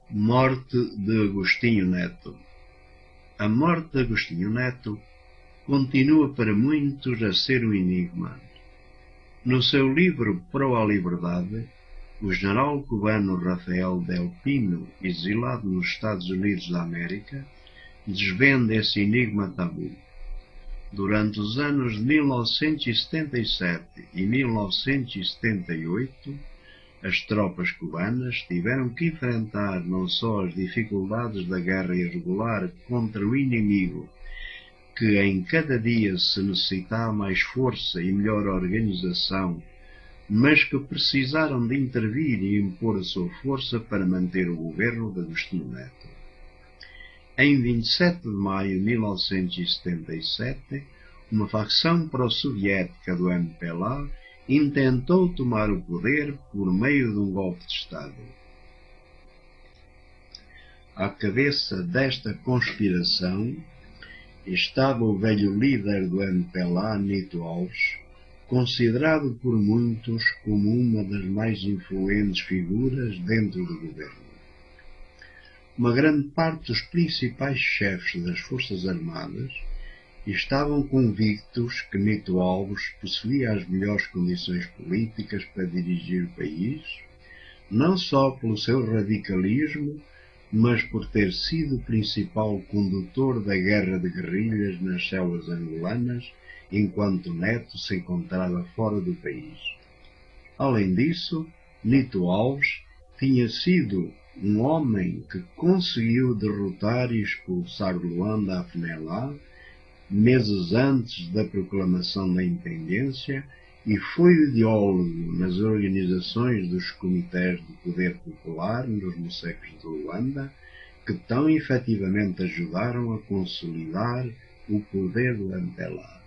Morte de Agostinho Neto. A morte de Agostinho Neto continua para muitos a ser um enigma. No seu livro Pro a Liberdade, o general cubano Rafael Del Pino, exilado nos Estados Unidos da América, desvenda esse enigma tabu. Durante os anos de 1977 e 1978, as tropas cubanas tiveram que enfrentar não só as dificuldades da guerra irregular contra o inimigo, que em cada dia se necessitava mais força e melhor organização, mas que precisaram de intervir e impor a sua força para manter o governo de Agostinho Neto. Em 27 de maio de 1977, uma facção pró-soviética do MPLA intentou tomar o poder por meio de um golpe de Estado. À cabeça desta conspiração estava o velho líder do MPLA, Nito Alves, considerado por muitos como uma das mais influentes figuras dentro do governo. Uma grande parte dos principais chefes das Forças Armadas estavam convictos que Nito Alves possuía as melhores condições políticas para dirigir o país, não só pelo seu radicalismo, mas por ter sido o principal condutor da guerra de guerrilhas nas selvas angolanas, enquanto Neto se encontrava fora do país. Além disso, Nito Alves tinha sido um homem que conseguiu derrotar e expulsar Luanda a Afnelá meses antes da proclamação da independência e foi o ideólogo nas organizações dos comitês de poder popular nos mocecos de Luanda, que tão efetivamente ajudaram a consolidar o poder do MPLA.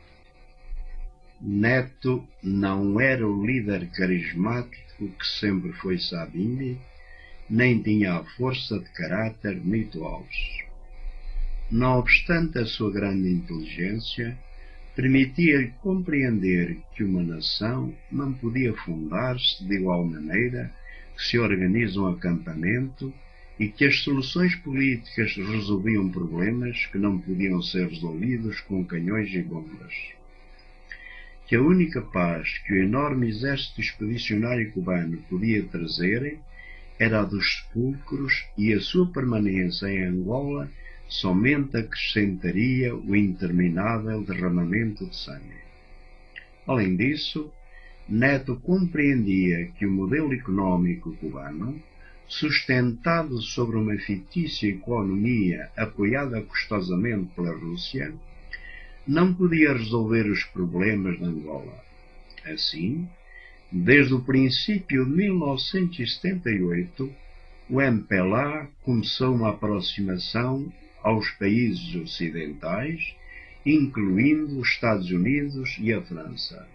Neto não era o líder carismático que sempre foi Savimbi, nem tinha a força de caráter de Nito Alves. Não obstante a sua grande inteligência, permitia-lhe compreender que uma nação não podia fundar-se de igual maneira que se organiza um acampamento e que as soluções políticas resolviam problemas que não podiam ser resolvidos com canhões e bombas. Que a única paz que o enorme exército expedicionário cubano podia trazer era a dos sepulcros e a sua permanência em Angola somente acrescentaria o interminável derramamento de sangue. Além disso, Neto compreendia que o modelo económico cubano, sustentado sobre uma fictícia economia apoiada custosamente pela Rússia, não podia resolver os problemas de Angola. Assim, desde o princípio de 1978, o MPLA começou uma aproximação aos países ocidentais, incluindo os Estados Unidos e a França.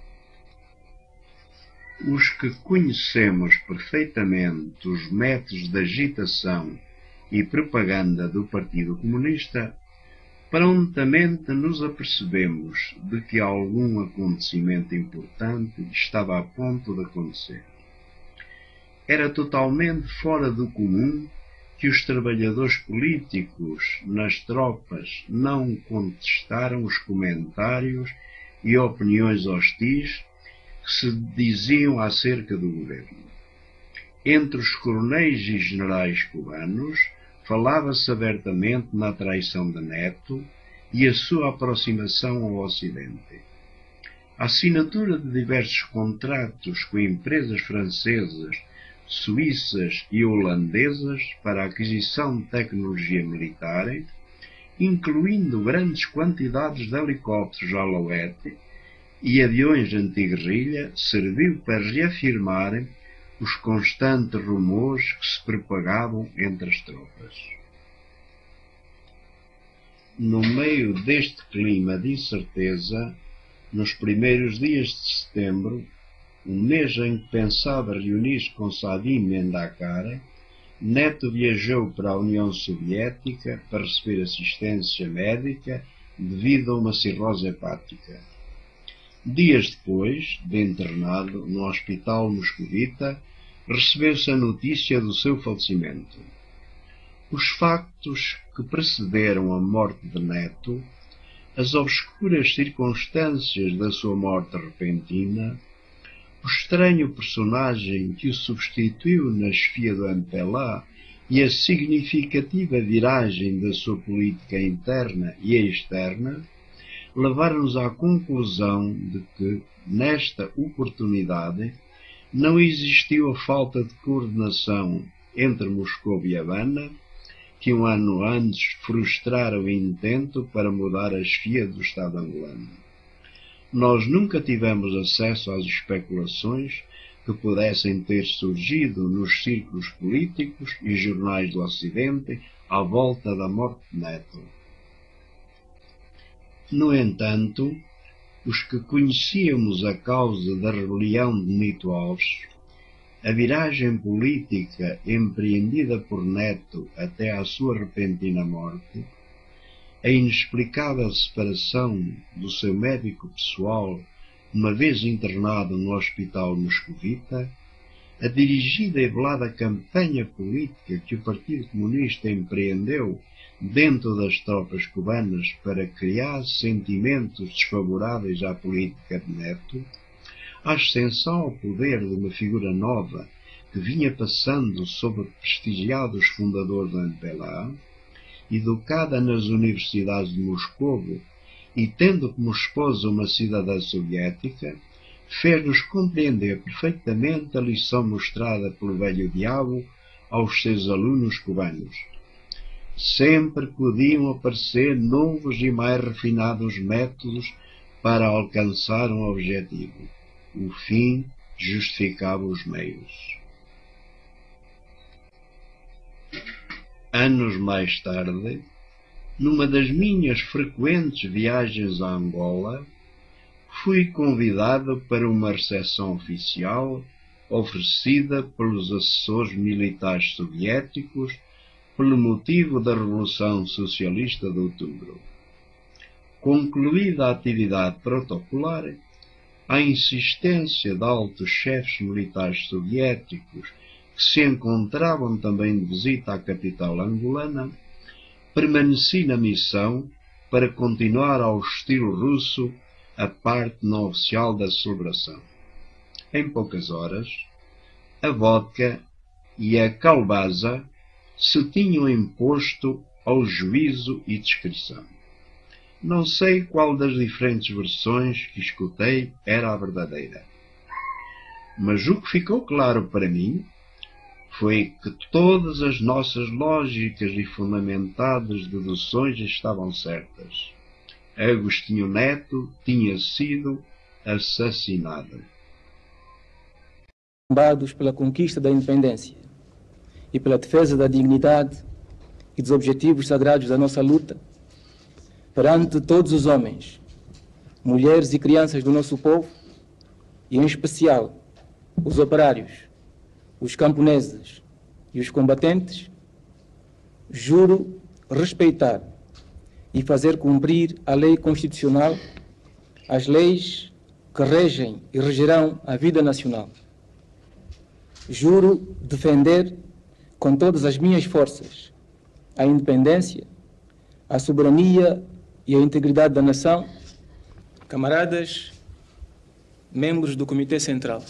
Os que conhecemos perfeitamente os métodos de agitação e propaganda do Partido Comunista, prontamente nos apercebemos de que algum acontecimento importante estava a ponto de acontecer. Era totalmente fora do comum que os trabalhadores políticos nas tropas não contestaram os comentários e opiniões hostis que se diziam acerca do governo. Entre os coronéis e generais cubanos falava-se abertamente na traição de Neto e a sua aproximação ao Ocidente. A assinatura de diversos contratos com empresas francesas, suíças e holandesas para a aquisição de tecnologia militar, incluindo grandes quantidades de helicópteros Alouette e aviões anti-guerrilha, serviu para reafirmar os constantes rumores que se propagavam entre as tropas. No meio deste clima de incerteza, nos primeiros dias de setembro, um mês em que pensava reunir-se com Savimbi em Dakar, Neto viajou para a União Soviética para receber assistência médica devido a uma cirrose hepática. Dias depois de internado no hospital moscovita, recebeu-se a notícia do seu falecimento. Os factos que precederam a morte de Neto, as obscuras circunstâncias da sua morte repentina, o estranho personagem que o substituiu na chefia do MPLA e a significativa viragem da sua política interna e externa, levaram-nos à conclusão de que, nesta oportunidade, não existiu a falta de coordenação entre Moscou e Havana, que um ano antes frustrara o intento para mudar a chefia do Estado angolano. Nós nunca tivemos acesso às especulações que pudessem ter surgido nos círculos políticos e jornais do Ocidente à volta da morte de Neto. No entanto, os que conhecíamos a causa da rebelião de Nito Alves, a viragem política empreendida por Neto até à sua repentina morte, a inexplicável separação do seu médico pessoal, uma vez internado no hospital moscovita, a dirigida e velada campanha política que o Partido Comunista empreendeu dentro das tropas cubanas para criar sentimentos desfavoráveis à política de Neto, a ascensão ao poder de uma figura nova que vinha passando sob prestigiados fundadores do MPLA, educada nas universidades de Moscou e tendo como esposa uma cidadã soviética, fez-nos compreender perfeitamente a lição mostrada pelo velho diabo aos seus alunos cubanos. Sempre podiam aparecer novos e mais refinados métodos para alcançar um objetivo. O fim justificava os meios. Anos mais tarde, numa das minhas frequentes viagens a Angola, fui convidado para uma recepção oficial oferecida pelos assessores militares soviéticos pelo motivo da Revolução Socialista de Outubro. Concluída a atividade protocolar, à insistência de altos chefes militares soviéticos que se encontravam também de visita à capital angolana, permaneci na missão para continuar ao estilo russo a parte não oficial da celebração. Em poucas horas, a vodka e a calbaza se tinham imposto ao juízo e discrição. Não sei qual das diferentes versões que escutei era a verdadeira, mas o que ficou claro para mim foi que todas as nossas lógicas e fundamentadas deduções estavam certas. Agostinho Neto tinha sido assassinado. Pela conquista da independência e pela defesa da dignidade e dos objetivos sagrados da nossa luta, perante todos os homens, mulheres e crianças do nosso povo, e em especial os operários, os camponeses e os combatentes, juro respeitar e fazer cumprir a lei constitucional, as leis que regem e regerão a vida nacional. Juro defender com todas as minhas forças a independência, a soberania e a integridade da nação. Camaradas, membros do Comitê Central,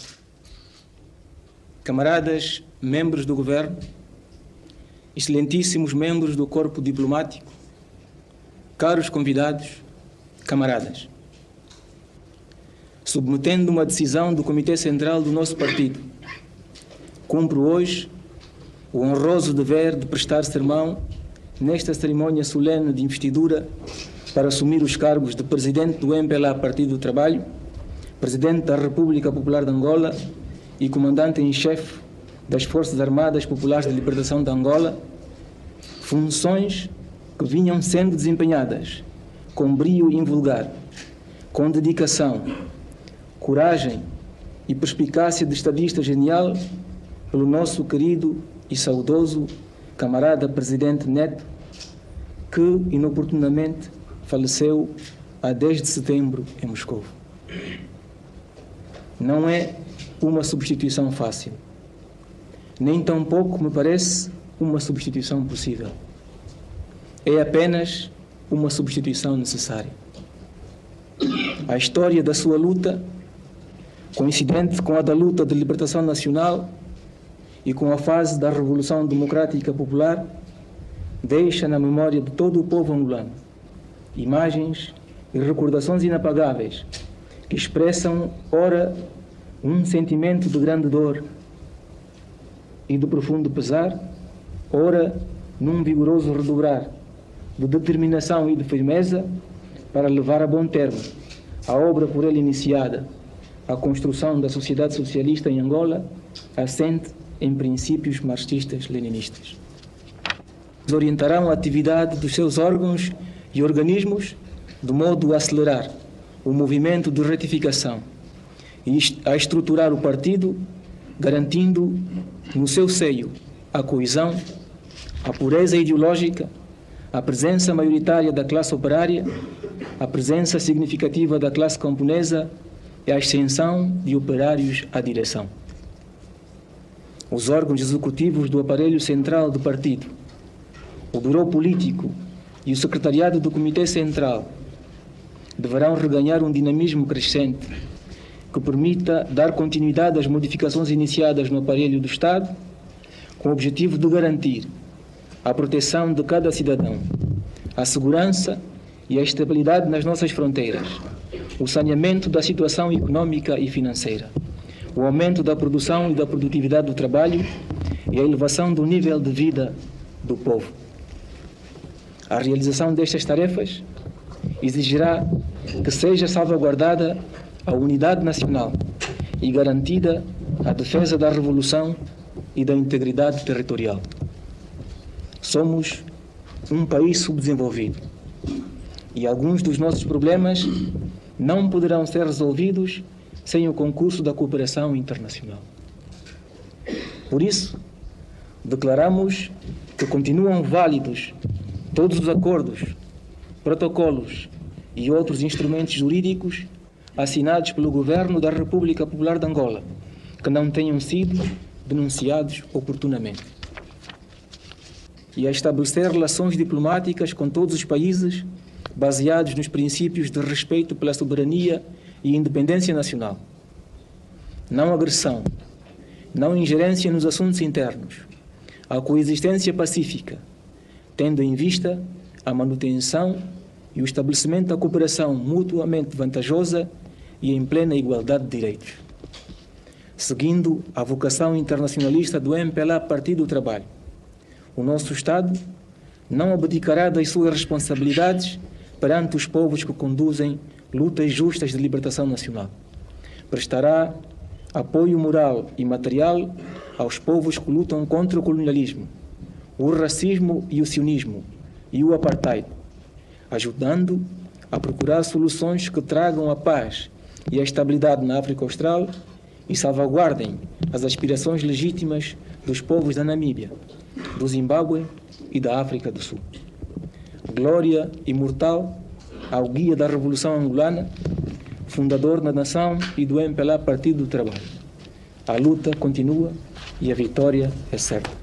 camaradas, membros do Governo, excelentíssimos membros do Corpo Diplomático, caros convidados, camaradas. Submetendo uma decisão do Comitê Central do nosso partido, cumpro hoje o honroso dever de prestar sermão nesta cerimônia solene de investidura para assumir os cargos de Presidente do MPLA Partido do Trabalho, Presidente da República Popular de Angola e Comandante em Chefe das Forças Armadas Populares de Libertação de Angola, funções que vinham sendo desempenhadas com brio invulgar, com dedicação, coragem e perspicácia de estadista genial pelo nosso querido e saudoso camarada Presidente Neto, que inoportunamente faleceu a 10 de setembro em Moscou. Não é uma substituição fácil, nem tampouco me parece uma substituição possível. É apenas uma substituição necessária. A história da sua luta, coincidente com a da luta de libertação nacional e com a fase da Revolução Democrática Popular, deixa na memória de todo o povo angolano imagens e recordações inapagáveis que expressam, ora, um sentimento de grande dor e de profundo pesar, ora, num vigoroso redobrar de determinação e de firmeza para levar a bom termo a obra por ele iniciada, a construção da sociedade socialista em Angola, assente em princípios marxistas-leninistas. Orientarão a atividade dos seus órgãos e organismos de modo a acelerar o movimento de retificação e a estruturar o partido, garantindo no seu seio a coesão, a pureza ideológica, a presença maioritária da classe operária, a presença significativa da classe camponesa e a ascensão de operários à direção. Os órgãos executivos do aparelho central do partido, o Bureau Político e o Secretariado do Comitê Central deverão reganhar um dinamismo crescente que permita dar continuidade às modificações iniciadas no aparelho do Estado, com o objetivo de garantir a proteção de cada cidadão, a segurança e a estabilidade nas nossas fronteiras, o saneamento da situação econômica e financeira, o aumento da produção e da produtividade do trabalho e a elevação do nível de vida do povo. A realização destas tarefas exigirá que seja salvaguardada a unidade nacional e garantida a defesa da revolução e da integridade territorial. Somos um país subdesenvolvido e alguns dos nossos problemas não poderão ser resolvidos sem o concurso da cooperação internacional. Por isso, declaramos que continuam válidos todos os acordos, protocolos e outros instrumentos jurídicos assinados pelo Governo da República Popular de Angola, que não tenham sido denunciados oportunamente. E a estabelecer relações diplomáticas com todos os países baseados nos princípios de respeito pela soberania e independência nacional. Não agressão, não ingerência nos assuntos internos, a coexistência pacífica, tendo em vista a manutenção e o estabelecimento da cooperação mutuamente vantajosa e em plena igualdade de direitos. Seguindo a vocação internacionalista do MPLA Partido do Trabalho, o nosso Estado não abdicará das suas responsabilidades perante os povos que conduzem lutas justas de libertação nacional. Prestará apoio moral e material aos povos que lutam contra o colonialismo, o racismo e o sionismo e o apartheid, ajudando a procurar soluções que tragam a paz e a estabilidade na África Austral e salvaguardem as aspirações legítimas dos povos da Namíbia, do Zimbábue e da África do Sul. Glória imortal ao guia da Revolução Angolana, fundador da nação e do MPLA Partido do Trabalho. A luta continua e a vitória é certa.